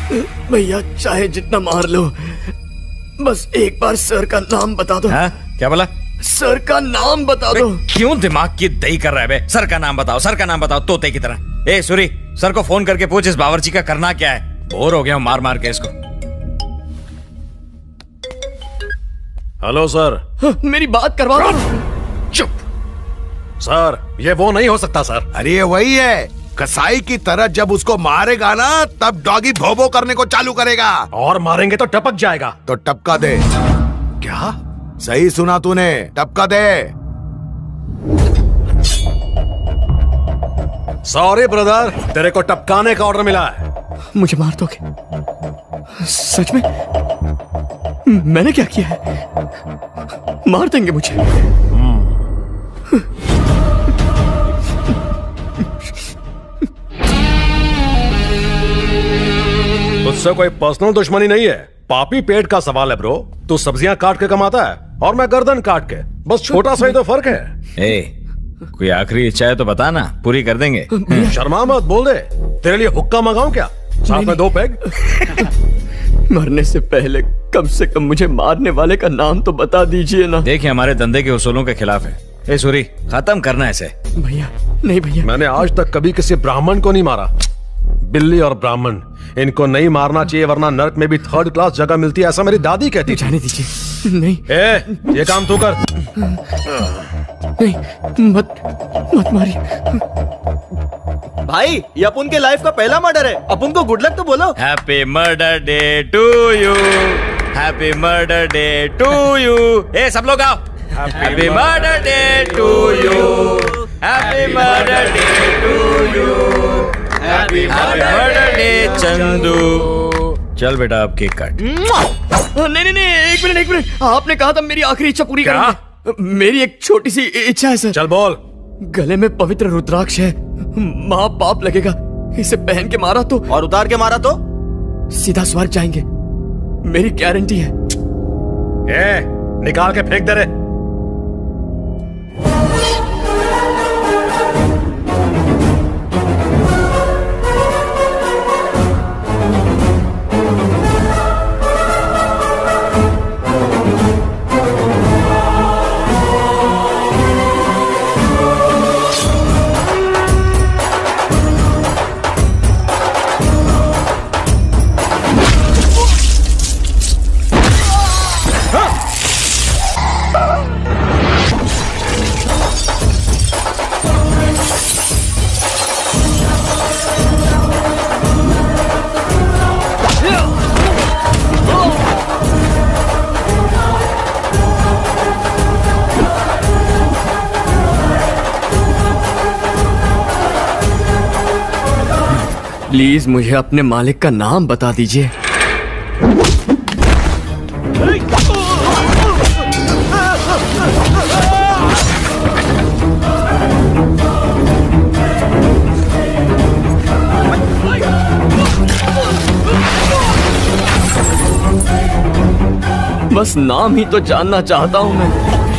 भैया चाहे जितना मार लो, बस एक बार सर का नाम बता दो। हाँ? क्या बोला? सर का नाम बता दो। क्यों दिमाग की दही कर रहा है बे? सर का नाम बताओ, सर का नाम बताओ, तोते की तरह। ए सूरी, सर को फोन करके पूछ इस बावर्ची का करना क्या है। बोर हो गया हूं मार मार के इसको। Hello sir. मेरी बात करवा दो। चुप सर, ये वो नहीं हो सकता सर। अरे ये वही है, कसाई की तरह जब उसको मारेगा ना तब डॉगी भोबो करने को चालू करेगा। और मारेंगे तो टपक जाएगा। तो टपका दे। क्या? सही सुना तूने, टपका दे। सॉरी ब्रदर, तेरे को टपकाने का ऑर्डर मिला है। मुझे मार दोगे? सच में? मैंने क्या किया है? मार देंगे मुझे? तुझसे कोई पर्सनल दुश्मनी नहीं है, पापी पेट का सवाल है ब्रो। तू सब्जियां काट के कमाता है और मैं गर्दन काट के, बस छोटा सा ही तो फर्क है। ए, कोई आखिरी इच्छा है तो बता ना, पूरी कर देंगे। शर्मा मत, बोल दे। तेरे लिए हुक्का मंगाऊं क्या? साथ में 2 पैग। मरने से पहले कम से कम मुझे मारने वाले का नाम तो बता दीजिए ना। देखिए हमारे धंधे के उसूलों के खिलाफ है। ए सूरी, खत्म करना है इसे। भैया नहीं भैया, मैंने आज तक कभी किसी ब्राह्मण को नहीं मारा। बिल्ली और ब्राह्मण, इनको नहीं मारना चाहिए वरना नरक में भी 3rd क्लास जगह मिलती है, ऐसा मेरी दादी कहती थी। जाने दीजिए। नहीं ये काम तू कर। नहीं, मत मारिए भाई। ये अपन के लाइफ का पहला मर्डर है, अपन को गुड लक तो बोलो। Happy murder day to you, happy murder day to you. ए सब लोग आओ। Happy murder day to you, happy murder day to you, happy murder day Chandu. चल बेटा अब केक काट। नहीं, एक मिनट। आपने कहा था मेरी आखिरी इच्छा पूरी करेंगे। मेरी एक छोटी सी इच्छा है सर। चल बोल। गले में पवित्र रुद्राक्ष है, माँ पाप लगेगा। इसे पहन के मारा तो, और उतार के मारा तो सीधा स्वर्ग जाएंगे, मेरी गारंटी है। निकाल के फेंक दे रे। प्लीज मुझे अपने मालिक का नाम बता दीजिए। बस नाम ही तो जानना चाहता हूं मैं।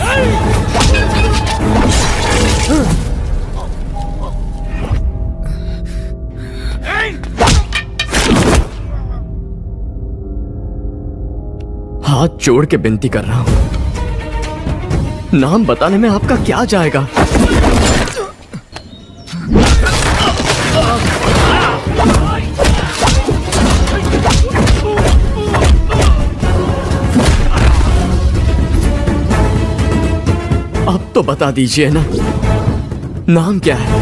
हाथ जोड़ के विनती कर रहा हूं, नाम बताने में आपका क्या जाएगा? अब तो बता दीजिए ना, नाम क्या है?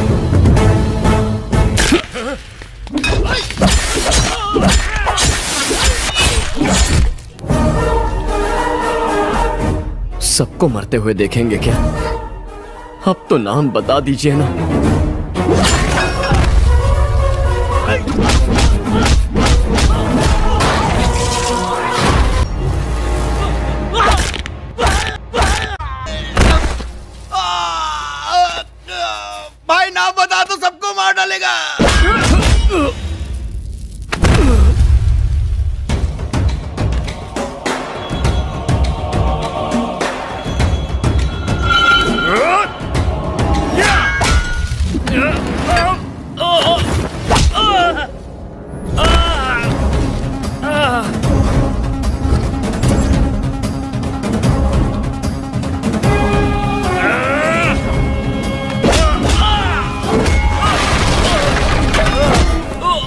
सबको मरते हुए देखेंगे क्या? अब तो नाम बता दीजिए ना। भाई नाम बता तो सबको मार डालेगा।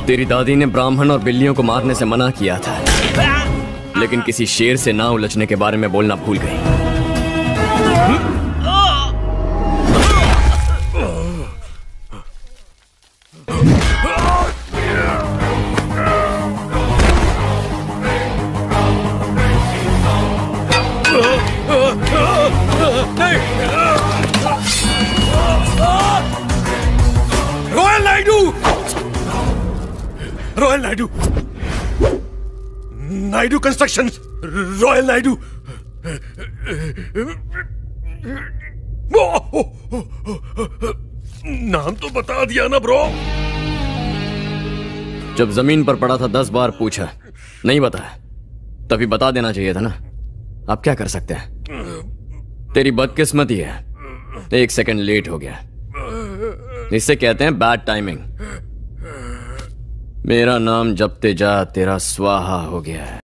तेरी दादी ने ब्राह्मण और बिल्लियों को मारने से मना किया था, लेकिन किसी शेर से ना उलझने के बारे में बोलना भूल गई। Royal Naidu, royal Naidu, Naidu construction, royal Naidu. नाम तो बता दिया ना ब्रो। जब जमीन पर पड़ा था 10 बार पूछा, नहीं बताया, तभी बता देना चाहिए था ना। आप क्या कर सकते हैं? तेरी बदकिस्मती है, 1 सेकंड लेट हो गया। इससे कहते हैं बैड टाइमिंग। मेरा नाम जपते जा तेरा स्वाहा हो गया है।